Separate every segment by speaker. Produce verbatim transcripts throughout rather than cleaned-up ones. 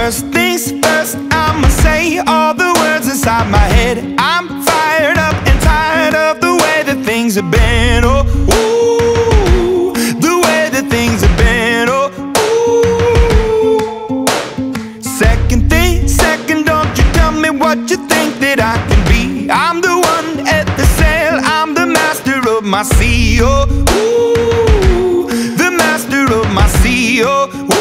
Speaker 1: First things first, I'ma say all the words inside my head. I'm fired up and tired of the way that things have been. Oh, ooh, the way that things have been. Oh, ooh. Second thing, second, don't you tell me what you think that I can be. I'm the one at the sail, I'm the master of my sea. Oh, ooh, the master of my sea. Oh, ooh.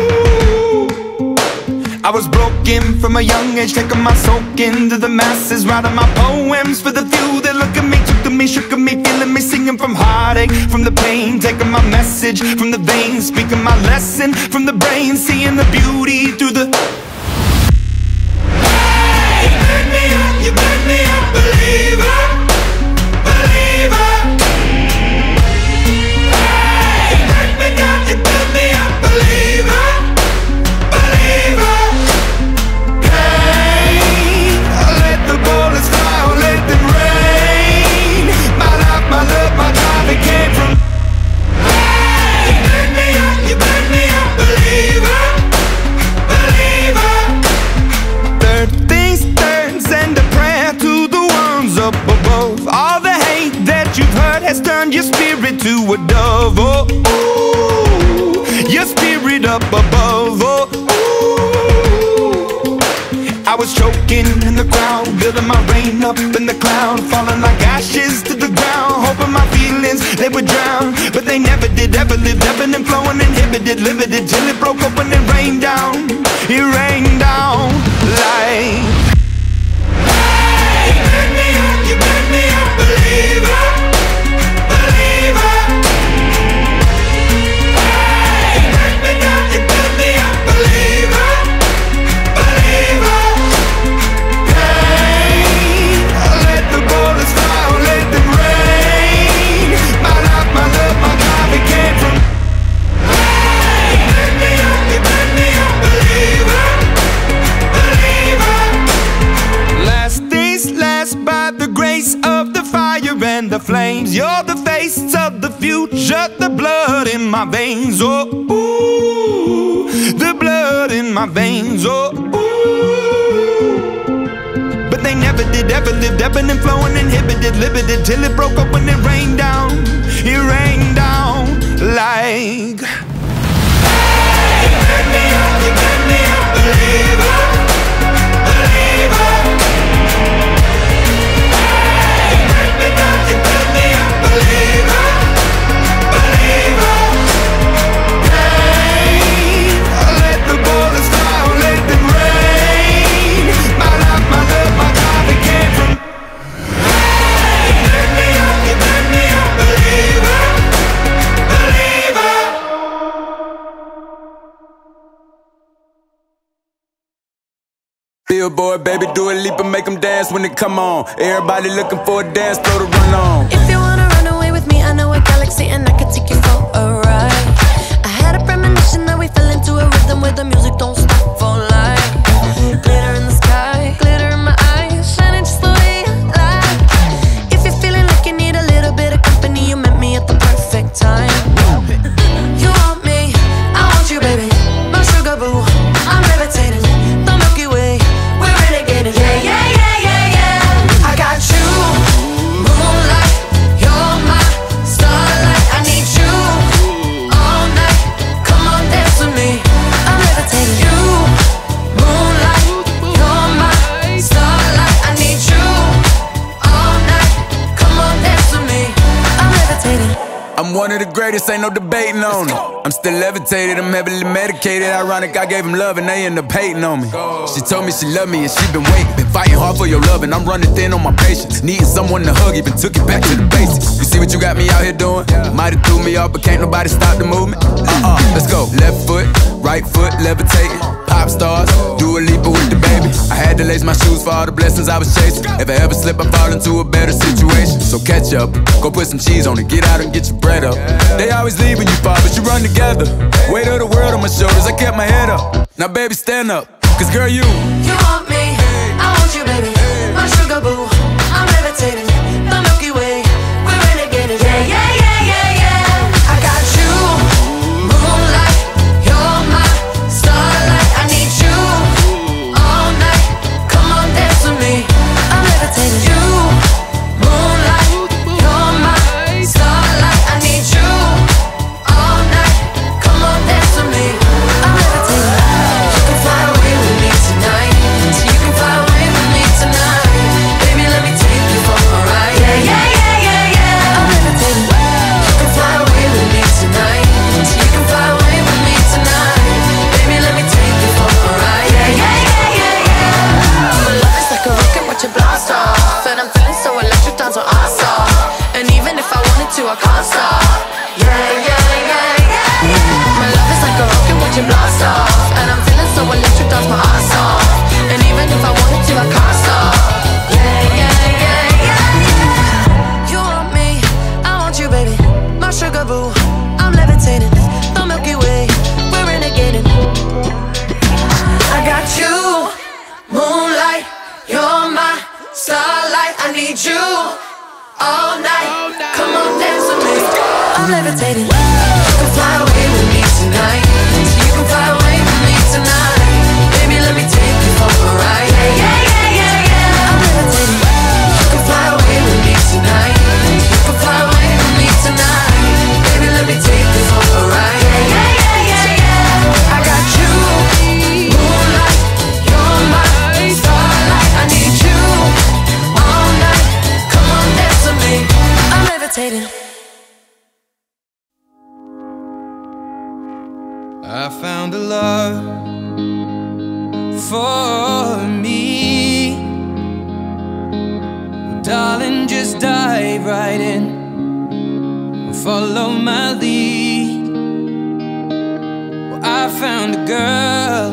Speaker 1: I was broken from a young age, taking my soak into the masses, writing my poems for the few that look at me, took to me, shook at me, feeling me, singing from heartache, from the pain, taking my message from the veins, speaking my lesson from the brain, seeing the beauty through the. Hey, you burn me up, you burn me up, believer, believer. Hey, you burn me down, you burn me up, believer. My love, my drive, it came from. Hey, you burn me up, you burn me up, believer, believer. Third things third, send a prayer to the ones up above. All the hate that you've heard has turned your spirit to a dove. Oh, ooh, your spirit up above. Oh, ooh. I was choking in the crowd, building my rain up in the cloud, falling like ashes to the ground, hoping my feelings, they would drown. But they never did, ever lived, ebbing and flowing, inhibited, limited, till it broke open and rained down. It rained down like. Hey, you burn me up, you burn me up, believer, believer. Hey, you burn me down, you burn me up, believer, believer. And the flames, you're the face of the future, the blood in my veins. Oh, ooh, the blood in my veins. Oh, ooh. But they never did, ever lived, ebbing and flowing, inhibited, limited, till it broke up when it rained down. It rained down like. Hey, you burn me up, you burn me up, believer, believer. Believer, believer. Hey, let the bullets fly, let them rain. My life, my love, my drive, it came from. Hey, you burn me up, you burn me up, believer, believer.
Speaker 2: Billboard, baby, do a leap and make them dance when they come on. Everybody looking for a dance floor to run on.
Speaker 3: If you wanna run away with me, I know a galaxy and I can take you for a ride. I had a premonition that we fell into a rhythm where the music don't stop for life. Glitter in the sky, glitter in my eyes, shining just the way I like. If you're feeling like you need a little bit of company, you met me at the perfect time. You want me, I want you, baby, my sugar boo, I'm levitating, the Milky Way, we're renegading, yeah, yeah, yeah, yeah, yeah. I got you, moonlight, you're my starlight. I need you all night, come on dance with me, I'm levitating. You, moonlight, you're my starlight. I need you all night, come on dance with me, I'm levitating.
Speaker 2: I'm one of the greatest, ain't no debating on it. I'm still levitated, I'm heavily medicated. Ironic, I gave him love and they end up hating on me. She told me she loved me and she been waiting. Been fighting hard for your love and I'm running thin on my patience. Needing someone to hug, even took it back to the basics. You see what you got me out here doing? Might have threw me off, but can't nobody stop the movement. Uh-uh, let's go. Left foot, right foot, levitating. Pop stars, do a leap with the baby. I had to lace my shoes for all the blessings I was chasing. If I ever slip, I fall into a better situation. So catch up, go put some cheese on it, get out and get your bread up. They always leave when you fall, but you run together. Weight of the world on my shoulders, I kept my head up. Now baby, stand up, cause girl, you
Speaker 3: You want me, I want you, baby, my sugar boo, I'm levitating, the Milky Way, we're renegading, yeah, yeah, yeah, yeah, yeah. I got you, moonlight, you're my starlight. I need you Malibu, I'm levitating. The Milky Way, we're renegading. I got you, moonlight, you're my starlight. I need you all night. Come on, dance with me. I'm levitating. You can fly away with me tonight. You can fly away with me tonight. Baby, let me take you for a ride. Yeah, yeah, yeah, yeah, yeah. I'm levitating. You can fly away with me tonight. You can fly away with me tonight. Baby, let me take you for a ride. Yeah, yeah, yeah, yeah, yeah. I got you, moonlight, you're my starlight. I need you all night. Come on, dance with me. I'm levitating.
Speaker 1: I found a love for me. Well, darling, just dive right in and follow my lead. Well, I found a girl,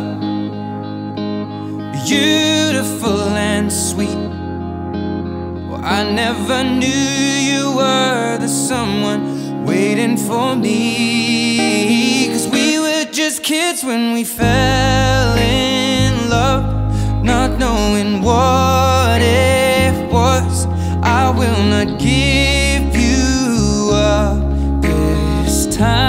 Speaker 1: beautiful and sweet. Well, I never knew you were the someone waiting for me. 'Cause we were just kids when we fell in love, not knowing what it was. I will not give you up this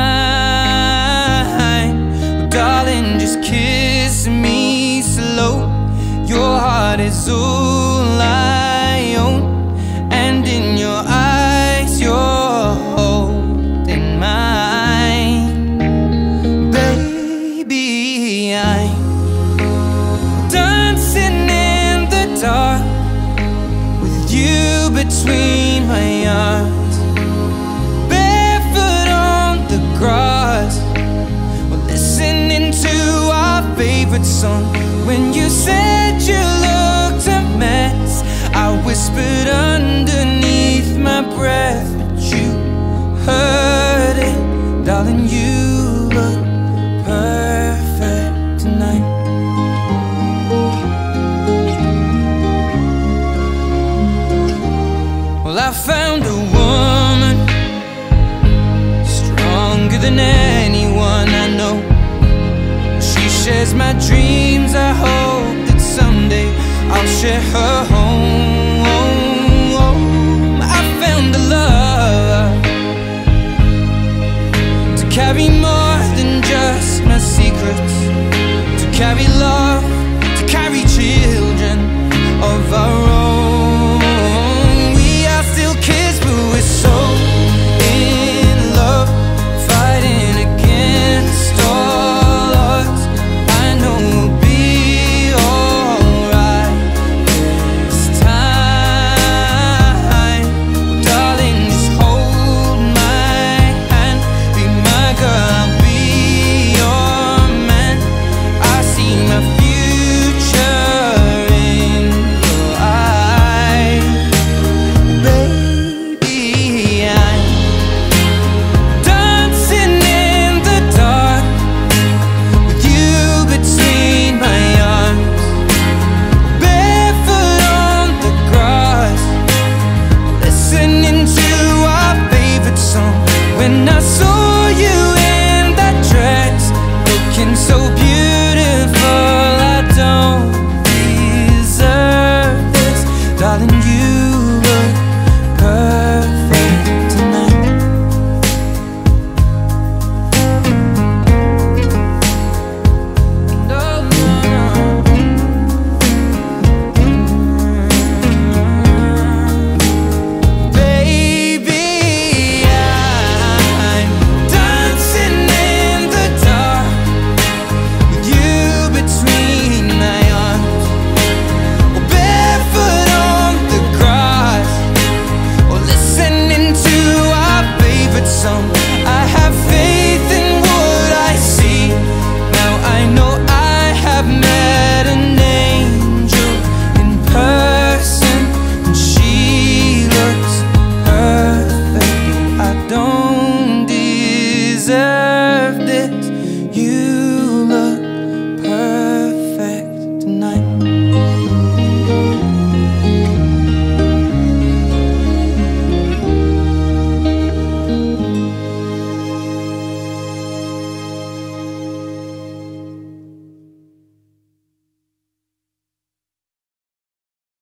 Speaker 1: time. Oh, darling, just kiss me slow. Your heart is all I own, and in your eyes you're holding mine. Baby, I'm dancing in the dark with you between my arms, barefoot on the grass. We're listening to our favorite song. When you said you looked a mess, I whispered underneath my breath, but you heard it. Darling, you look perfect tonight. Well, I found a woman stronger than anyone I know. She shares my dreams. I hope that someday I'll share her home.